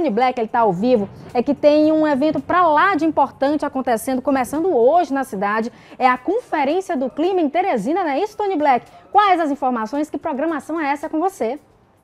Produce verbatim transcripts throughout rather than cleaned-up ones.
Stony Black, ele está ao vivo, é que tem um evento para lá de importante acontecendo, começando hoje na cidade. É a Conferência do Clima em Teresina, não é isso, Stony Black? Quais as informações? Que programação é essa com você?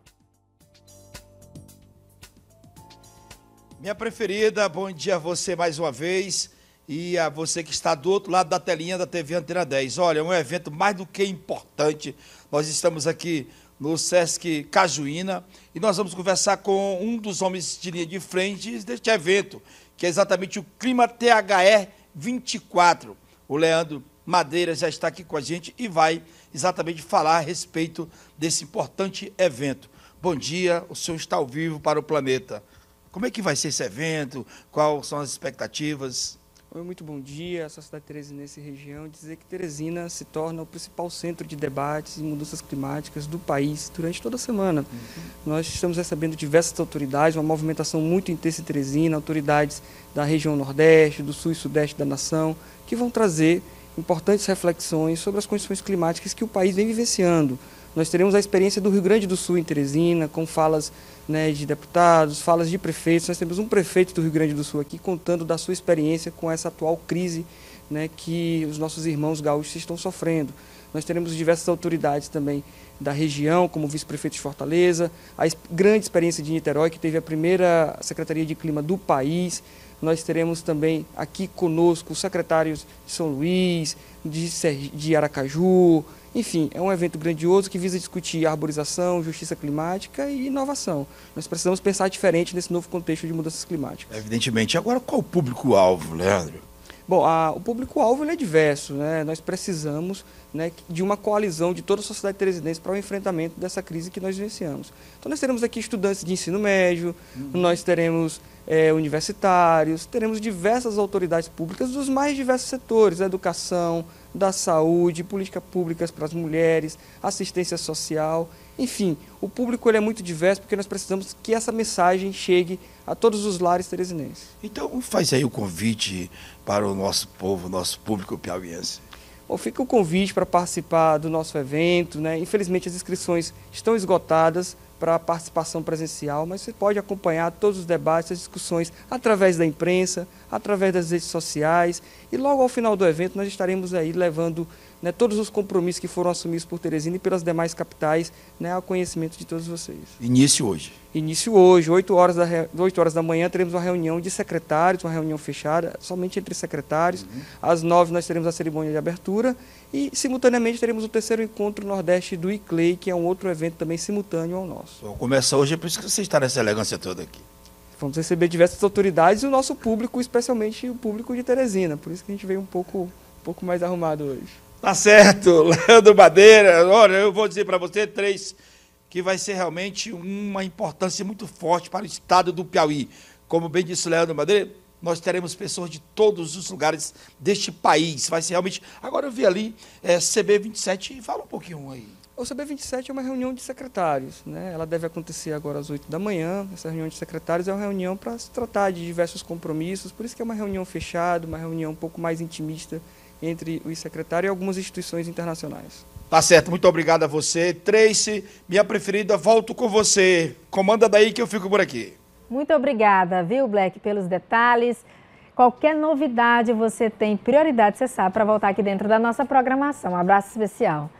Minha preferida, bom dia a você mais uma vez e a você que está do outro lado da telinha da T V Antena dez. Olha, é um evento mais do que importante. Nós estamos aqui no Sesc Cajuína e nós vamos conversar com um dos homens de linha de frente deste evento, que é exatamente o Clima T H E vinte e quatro. O Leandro Madeira já está aqui com a gente e vai exatamente falar a respeito desse importante evento. Bom dia, o senhor está ao vivo para o planeta. Como é que vai ser esse evento? Quais são as expectativas? Oi, muito bom dia à sociedade teresinense e região. Dizer que Teresina se torna o principal centro de debates e mudanças climáticas do país durante toda a semana. Uhum. Nós estamos recebendo diversas autoridades, uma movimentação muito intensa em Teresina, autoridades da região Nordeste, do Sul e Sudeste da nação, que vão trazer importantes reflexões sobre as condições climáticas que o país vem vivenciando. Nós teremos a experiência do Rio Grande do Sul em Teresina, com falas, né, de deputados, falas de prefeitos. Nós temos um prefeito do Rio Grande do Sul aqui contando da sua experiência com essa atual crise, né, que os nossos irmãos gaúchos estão sofrendo. Nós teremos diversas autoridades também da região, como o vice-prefeito de Fortaleza, a grande experiência de Niterói, que teve a primeira Secretaria de Clima do país. Nós teremos também aqui conosco os secretários de São Luís, de, de Aracaju. Enfim, é um evento grandioso que visa discutir arborização, justiça climática e inovação. Nós precisamos pensar diferente nesse novo contexto de mudanças climáticas. Evidentemente. Agora, qual o público-alvo, Leandro? Bom, a, o público-alvo é diverso, né? Nós precisamos, né, de uma coalizão de toda a sociedade teresinense para o enfrentamento dessa crise que nós vivenciamos. Então, nós teremos aqui estudantes de ensino médio, uhum. nós teremos é, universitários, teremos diversas autoridades públicas dos mais diversos setores, da educação, da saúde, políticas públicas para as mulheres, assistência social. Enfim, o público ele é muito diverso porque nós precisamos que essa mensagem chegue a todos os lares teresinenses. Então, faz aí o convite para o nosso povo, nosso público piauiense. Bom, fica o convite para participar do nosso evento, né? Infelizmente, as inscrições estão esgotadas para a participação presencial, mas você pode acompanhar todos os debates, as discussões através da imprensa, através das redes sociais, e logo ao final do evento nós estaremos aí levando, né, todos os compromissos que foram assumidos por Teresina e pelas demais capitais, né, ao conhecimento de todos vocês. Início hoje? Início hoje, oito horas da, oito horas da manhã, teremos uma reunião de secretários, uma reunião fechada, somente entre secretários. Uhum. Às nove nós teremos a cerimônia de abertura e, simultaneamente, teremos o terceiro encontro Nordeste do I C L E I, que é um outro evento também simultâneo ao nosso. Bom, começa hoje, é por isso que você está nessa elegância toda aqui. Vamos receber diversas autoridades e o nosso público, especialmente o público de Teresina, por isso que a gente veio um pouco, um pouco mais arrumado hoje. Tá certo, Leandro Madeira. Olha, eu vou dizer para você, três, que vai ser realmente uma importância muito forte para o estado do Piauí. Como bem disse o Leandro Madeira, nós teremos pessoas de todos os lugares deste país. Vai ser realmente... Agora eu vi ali é, C B vinte e sete, fala um pouquinho aí. O C B vinte e sete é uma reunião de secretários, né? Ela deve acontecer agora às oito da manhã. Essa reunião de secretários é uma reunião para se tratar de diversos compromissos, por isso que é uma reunião fechada, uma reunião um pouco mais intimista entre os secretários e algumas instituições internacionais. Tá certo, muito obrigado a você. Tracy, minha preferida, volto com você. Comanda daí que eu fico por aqui. Muito obrigada, viu, Black, pelos detalhes. Qualquer novidade você tem prioridade, você sabe, para voltar aqui dentro da nossa programação. Um abraço especial.